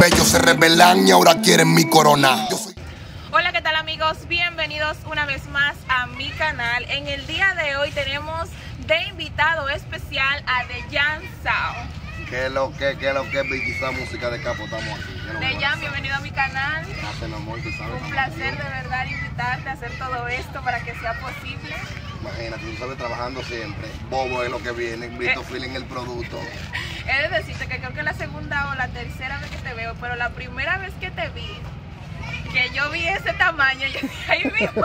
bellos se rebelan y ahora quieren mi corona. Hola, ¿qué tal amigos? Bienvenidos una vez más a mi canal. En el día de hoy tenemos de invitado especial a Dejan Sao. ¿Qué es lo que, quizá música de capo estamos aquí? Dejan, bienvenido a mi canal. Un placer de verdad invitarte a hacer todo esto para que sea posible. Imagínate, tú sabes, trabajando siempre. Bobo es lo que viene, visto feeling el producto. He de decirte que creo que es la segunda o la tercera vez que te veo, pero la primera vez que te vi, que yo vi ese tamaño, yo dije, ay, mi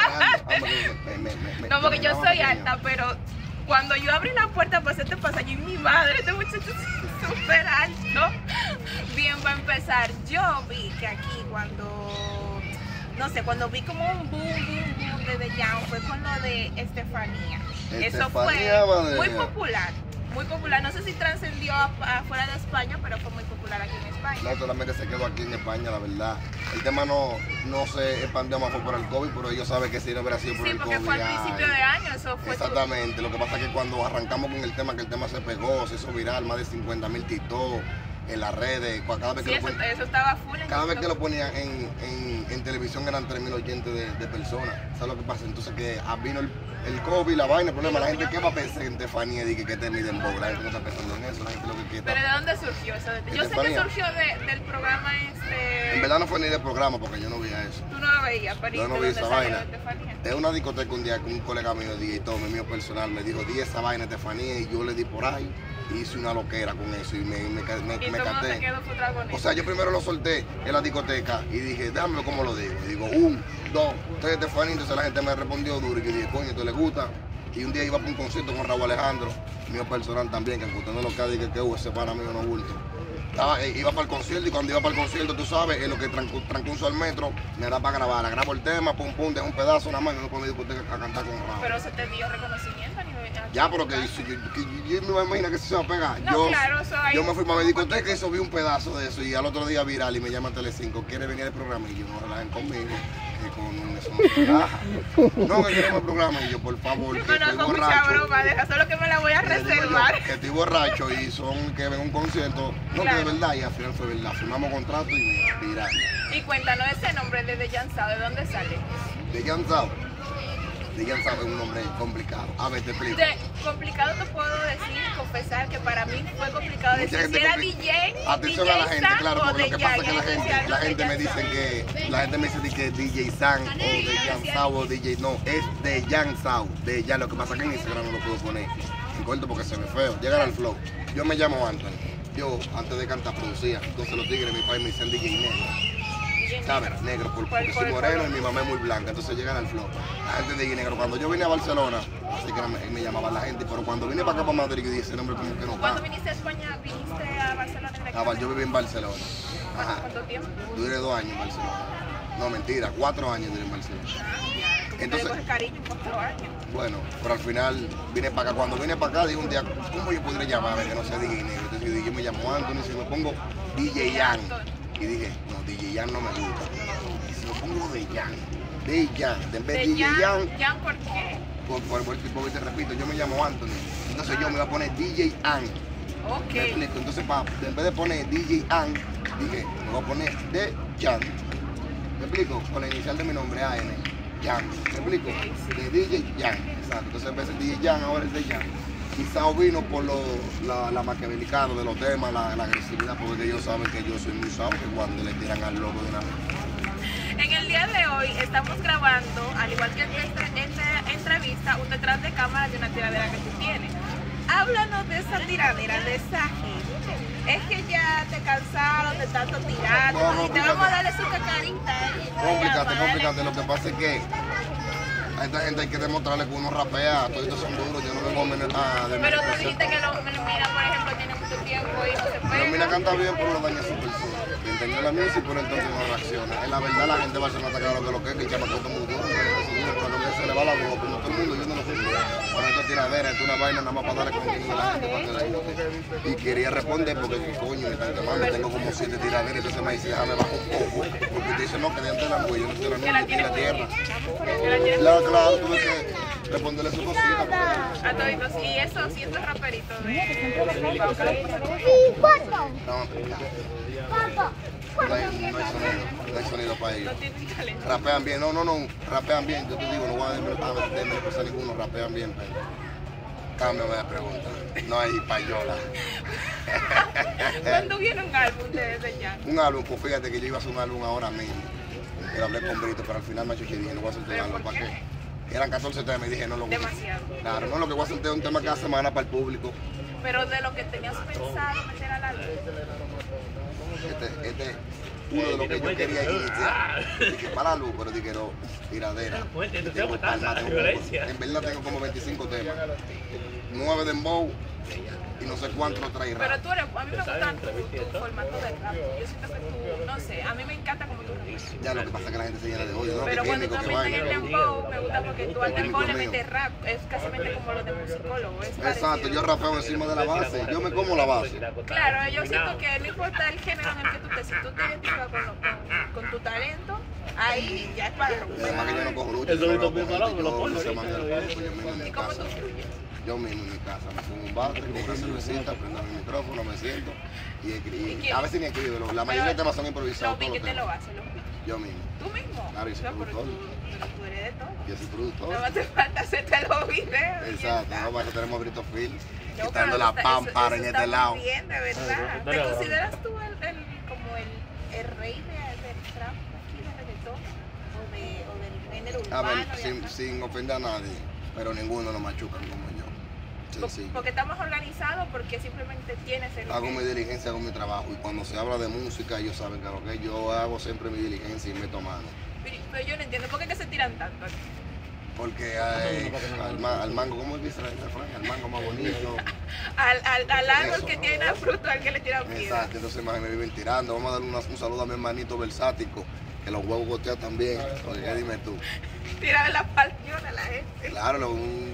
madre. No, porque yo soy alta, pero cuando yo abrí la puerta para hacerte pasar, yo, mi madre, este muchacho es súper alto. Bien, para empezar, yo vi que aquí cuando, no sé, cuando vi como un boom de Dejan fue con lo de Estefanía. Eso fue muy popular. Muy popular, no sé si trascendió afuera de España, pero fue muy popular aquí en España. No, solamente se quedó aquí en España, la verdad. El tema no se expandió más por el COVID, pero ellos saben que si no hubiera sido por el COVID. Sí, porque fue al principio de año, eso fue. Exactamente, lo que pasa es que cuando arrancamos con el tema, que el tema se pegó, se hizo viral, más de 50,000 TikTok en las redes, cada vez que eso estaba full. Cada vez que lo ponían en televisión eran 3,000 oyentes de personas. ¿Sabes lo que pasa? Entonces que vino el COVID, la vaina, el problema, la gente que va a pensar en Estefanía y que te miden bobo, la gente no está pensando en eso, la gente lo que quiere. ¿Pero de dónde surgió eso? Yo sé que surgió del programa En verdad no fue ni del programa porque yo no veía eso. ¿Tú no lo veías? Pero yo no vi esa vaina. Es una discoteca un día que un colega mío, DJ Tommy, mío personal, me dijo, di esa vaina Estefanía, y yo le di por ahí. Hice una loquera con eso y me canté. O sea, yo primero lo solté en la discoteca y dije, déjame cómo lo digo. Y digo, 1, 2, 3, Estefanía. Entonces la gente me respondió duro y yo dije, coño, ¿esto le gusta? Y un día iba para un concierto con Raúl Alejandro, mío personal también, que usted no lo que dije que ese para mí no bulto. Iba para el concierto y cuando iba para el concierto, tú sabes, en lo que transcurso al metro, me da para grabar, grabo el tema, pum pum, dejo un pedazo nada más y no puedo discoteca a cantar con Raúl. Pero se te dio reconocimiento a nivel. Ya, pero que yo me imagino que se va a pegar. No, yo me fui para mi discoteca y subí un pedazo de eso y al otro día viral y me llama Telecinco, quiere venir al programa y yo no relajen conmigo, que con eso no se relaja. No, que queremos el programa y yo, por favor, que estoy borracho. Broma, deja, solo que me la voy a reservar. Que estoy borracho y son que ven un concierto, no que de verdad, y al final fue verdad, firmamos contrato y viral. Y cuéntanos ese nombre de Dejan Sao, ¿de dónde sale? Dejan Sao. Dejan Sao es un nombre complicado. A ver, te explico. Complicado te puedo decir, confesar que para mí fue complicado decir si era DJ. Atención a la gente, claro, porque lo que pasa es que la gente me dice que DJ San o Dejan Sao o DJ, no, es Dejan Sao. Dejan, lo que pasa es que en Instagram no lo puedo poner en corto porque se ve feo. Llegar al flow. Yo me llamo Anthony. Yo, antes de cantar, producía. Entonces los tigres, mi país me dicen DJ negro. ¿Sabes? Negro, porque soy moreno y mi mamá es muy blanca, entonces llegan al flow. La gente de negro. Cuando yo vine a Barcelona, así que me llamaban la gente, pero cuando vine para acá, para Madrid, yo dije, ese nombre como que no. ¿Cuándo viniste a España? ¿Viniste a Barcelona? Yo viví en Barcelona. Ajá. ¿Cuánto tiempo? Duré 2 años en Barcelona. No, mentira, 4 años duré en Barcelona. Entonces, coges cariño en 4 años. Bueno, pero al final vine para acá. Cuando vine para acá, dije un día, ¿cómo yo podría llamarme que no sea DJ negro? Entonces yo dije, yo me llamo Anthony, si me pongo DJ Jan. Y dije, no, DJ Jan no me gusta. Y si me pongo Dejan, en vez de DJ Jan. ¿Jan por qué? Porque te repito, yo me llamo Anthony. Entonces yo me voy a poner DJ An. Ok. Entonces en vez de poner DJ An, dije, me voy a poner Dejan. ¿Me explico? Con la inicial de mi nombre, AN. Jan. ¿Me explico? De DJ Jan. Exacto. Entonces en vez de DJ Jan, ahora es Dejan. Quizá vino por la maquiavelicada de los temas, la agresividad, porque ellos saben que yo soy muy sabio, que cuando le tiran al logo de una vez. En el día de hoy estamos grabando, al igual que esta entrevista, un detrás de cámara de una tiradera que tú tienes. Háblanos de esa tiradera, de esa gente. Es que ya te cansaron de tanto tirar, y te vamos a darle su cacarita. Complicate. Lo que pasa es que a esta gente hay que demostrarle que uno rapea, todos estos son duros, yo no me voy a meter. Pero tú dijiste que Mira, por ejemplo, tiene mucho tiempo y no se puede. Pero Mira canta bien, pero lo daña su persona. Entendió la música, pero entonces no reacciona. En la verdad, la gente va a ser más claro que lo que es, que el chamaco está muy duro, pero lo que se le va la voz, como todo el mundo, yo no lo sé. Bueno, esto es tiradera, esto es una vaina nada más para darle contenido a la gente para que la gente. Y quería responder porque, coño, me están llamando, tengo como 7 tiraderas, entonces me dice, déjame bajar un poco. Porque te dice, no, que de antes la yo no estoy la noche, ni la tierra. Claro, tuve que responderle su cosita. A toditos, y eso, siendo raperito de... No, hay sonido para ellos. Rapean bien, no, rapean bien. Yo te digo, no voy a darme cosa ninguno, rapean bien, pero cámbiame de pregunta. No hay payola. ¿Cuándo viene un álbum de Jan? Un álbum, pues fíjate que yo iba a hacer un álbum ahora mismo. Yo hablé con Brito, pero al final me achuché y dije, no voy a hacer un álbum. ¿Para qué? Eran 14 temas y dije, no lo voy a hacer. Demasiado. Claro, no, lo que voy a hacer es un tema cada semana para el público. Pero de lo que tenías pensado meter a la luz. Este uno de los que yo quería iniciar. Dije para la luz, pero dije no, tiradera. En verdad tengo como 25 temas. 9 de dembow y no sé cuántos trae rap. Pero tú eres, a mí me gusta tu formato de rap. Yo siento que tú, no sé, a mí me encanta como tú rapas. Ya, lo que pasa es que la gente se llena de odio, ¿no? Pero cuando tú metes en el dembow, me gusta porque tú al dembow le metes rap. Es casi como lo de musicólogo. Exacto, yo rapeo encima de la base. Yo me como la base. Claro, yo siento que no importa el género en el que tú estés, si tú te identificas con tu talento, ahí ya es para romper. Además que yo no cojo lucha. ¿Y cómo tú fluyes? Yo mismo en mi casa, me pongo un bate, con una cervecita, prendo el micrófono, me siento y a veces ni escribo. La mayoría de temas son improvisados. ¿Los te lo haces? Yo mismo. ¿Tú mismo? Claro, yo soy productor. Tú eres de todo. Yo soy productor. No te falta hacerte los videos. Exacto, no, para eso tenemos Brito Film, quitando la pámpara en este lado. Bien, de verdad. ¿Te consideras tú como el rey del trap aquí, de reggaetón? ¿O del género urbano? A ver, sin ofender a nadie, pero ninguno lo machucan como yo. Sencillo. Porque estamos organizados, porque simplemente tienes el... Hago mi diligencia, hago mi trabajo y cuando se habla de música ellos saben que lo que yo hago siempre mi diligencia y meto mano. Pero yo no entiendo, ¿por qué se tiran tanto aquí? Porque al mango, ¿cómo dice la Frank? Al mango más bonito. al árbol que tiene la fruta, al que le tiran piedra. Exacto, entonces me viven tirando. Vamos a darle un saludo a mi hermanito versático, que los huevos gotean también. Oye, dime tú. Tirar la pasión a la gente. Claro,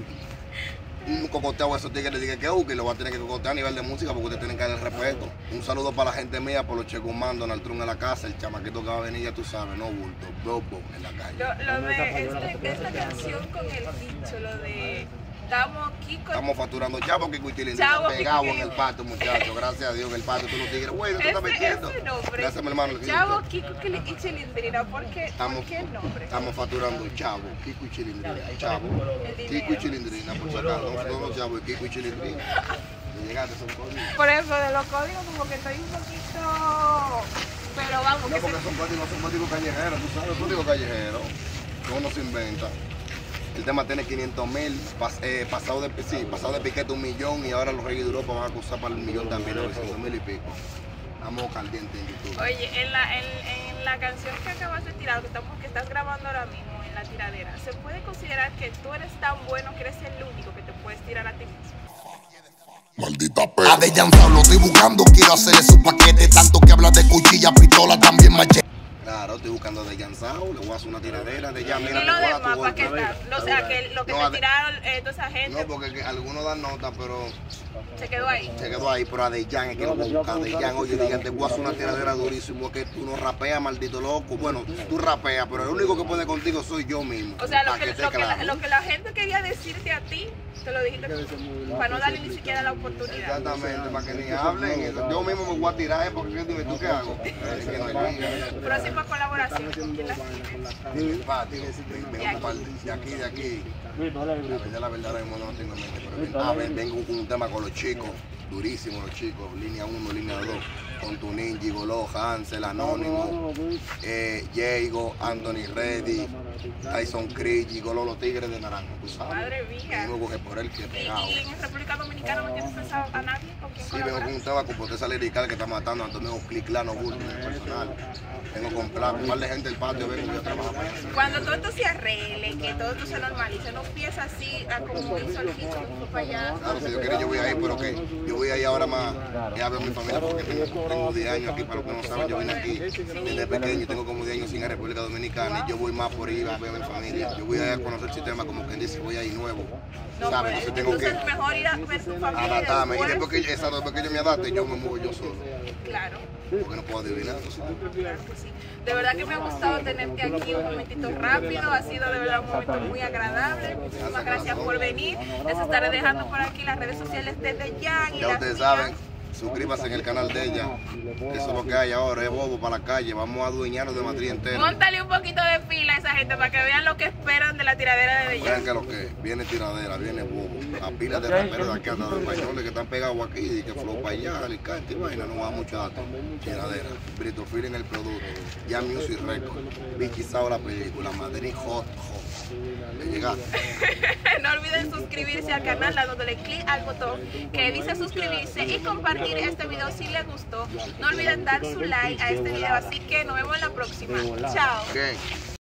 un cocoteo a esos tigres le dije que lo va a tener que cocotear a nivel de música porque ustedes tienen que dar el respeto. Un saludo para la gente mía, por los Checumán, Donald Trump en la casa, el chamaquito que va a venir, ya tú sabes, no bulto, bobo en la calle. Lo de esta canción con el dicho, lo de estamos facturando chavo, Kiko y Chilindrina pegados en el patio, muchachos. Gracias a Dios en el patio, tú los tigres, bueno, tú estás metiendo. Gracias, mi hermano. Chavo, Kiko y Chilindrina, ¿por qué el nombre? Estamos facturando chavo, Kiko y Chilindrina. Chavo, Kiko y Chilindrina, por si acaso. No los chavos, Kiko y Chilindrina. Llegaste, son códigos. Por eso, de los códigos, como que estoy un poquito. Pero vamos, no, porque son códigos callejeros, tú sabes, códigos callejeros. No se inventa. El tema tiene 500.000, pasado de piquete 1 millón y ahora los Reyes de Europa van a acusar para el 1.000.000 también, 900.000 y pico. Estamos calientes en YouTube. Oye, en la canción que acabas de tirar, que estás grabando ahora mismo en la tiradera, ¿se puede considerar que tú eres tan bueno que eres el único que te puedes tirar a ti mismo? Maldita perra. A de Yansao lo estoy buscando, quiero hacerle su paquete, tanto que habla de cuchilla, pistola, también machete. Claro, estoy buscando de Yansao, le voy a hacer una tiradera de ya, mira, y lo demás, ¿para qué está? O sea, que lo que te tiraron toda esa gente. No, porque algunos dan nota, pero... Se quedó ahí. Se quedó ahí, pero a Dejan es que lo busca. Dejan, oye, digan, te voy a hacer una tiradera durísima, que tú no rapeas, maldito loco. Bueno, tú rapeas, pero el único que puede contigo soy yo mismo. O sea, lo que la gente quería decirte a ti, te lo dijiste tú, para no darle ni siquiera la oportunidad. Exactamente, para que ni hablen. Yo mismo me voy a tirar, porque dime, ¿tú qué hago? Próxima colaboración, ¿con quién la tienes? De aquí. La verdad, ahora mismo no tengo en mente, pero vengo con un tema con los chicos, durísimo los chicos, línea 1, línea 2, con Tunín, Gigolo, Hansel, Anónimo, Diego, Anthony Reddy, Tyson Creed, Gigolo, los Tigres de Naranjo, tú sabes. Madre mía. Yo me cogí por él que pegado. ¿Y en República Dominicana no tienes pensado a nadie con quien colaborar? Sí, vengo con un tema con potencia lirical que está matando a Antonio Cliclano Bulto en el personal. Vengo con un par de gente del patio, vengo yo a trabajar para allá. Cuando todo esto se arregle, que todo esto se normalice, no empieza así a como hizo el Kiko, que fue para allá. Claro, si yo quiero yo voy ahí, pero que yo voy ahí ahora más, ya veo a mi familia porque tengo 10 años aquí, para los que no saben, yo vine aquí desde pequeño, tengo como 10 años sin ir a República Dominicana y yo voy más por ir a ver a mi familia. Yo voy a conocer el sistema, como quien dice, voy ahí nuevo. No, ¿sabes? Entonces tengo que mejor ir a ver su familia. Adaptarme, y después que yo me adapte, yo me muevo yo solo. Claro. Porque no puedo adivinar. Claro que sí. De verdad que me ha gustado tenerte aquí un momentito rápido, ha sido de verdad un momento muy agradable. Muchísimas gracias por venir. Les estaré dejando por aquí las redes sociales desde Jan. Ya ustedes saben, suscríbase en el canal de ella. Eso es lo que hay ahora, es bobo para la calle. Vamos a adueñarnos de Madrid entera. Móntale un poquito de fila a esa gente para que vean lo que esperan de la tiradera de Bella. Vean que lo que es. Viene tiradera, viene bobo. La pila de raperos de aquí, hasta de españoles que están pegados aquí, y que flow para allá, Alicante y vaina, no va mucho dato. Tiradera. Brito Feeling el producto. Ya Music Record. Vicky Sao la película. Madrid Hot. ¿Le llegaste? No olviden suscribirse al canal, dándole clic al botón que dice suscribirse y compartir este video si les gustó. No olviden dar su like a este video, así que nos vemos en la próxima. Chao. Okay.